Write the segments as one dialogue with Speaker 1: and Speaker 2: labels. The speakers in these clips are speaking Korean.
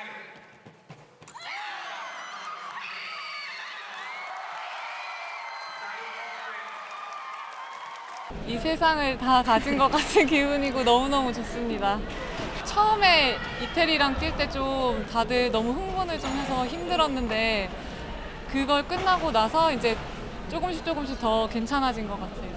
Speaker 1: 이 세상을 다 가진 것 같은 기분이고 너무너무 좋습니다. 처음에 이태리랑 뛸 때 좀 다들 너무 흥분을 좀 해서 힘들었는데 그걸 끝나고 나서 이제 조금씩 더 괜찮아진 것 같아요.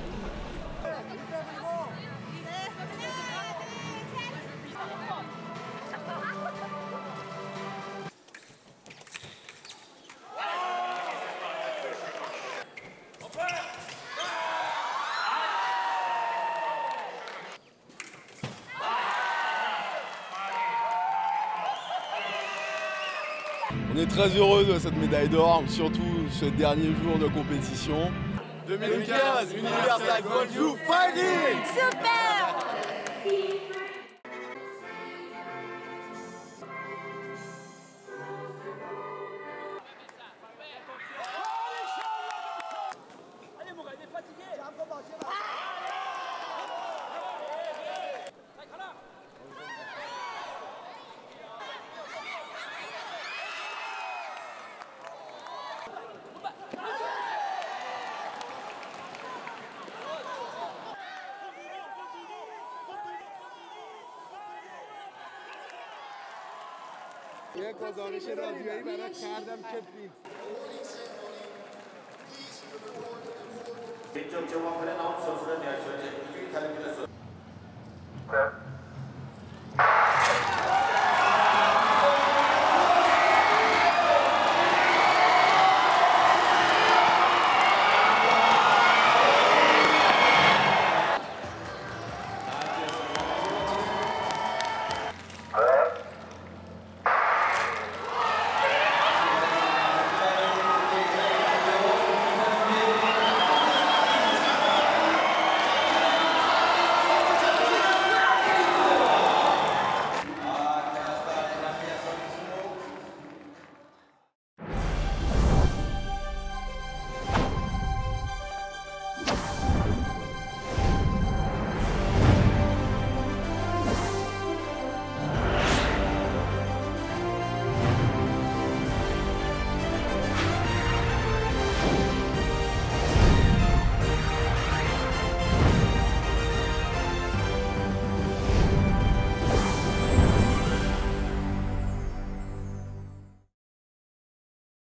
Speaker 2: On est très heureux de cette médaille d'or, surtout ce dernier jour de compétition. 2015, Universal Gwangju Fighting!
Speaker 3: Super!
Speaker 2: یه گزارش رادیویی برات کردم که
Speaker 4: 개인적 정황판에 나온 선수를 대하셔야 될 이규리 타령이었습니다.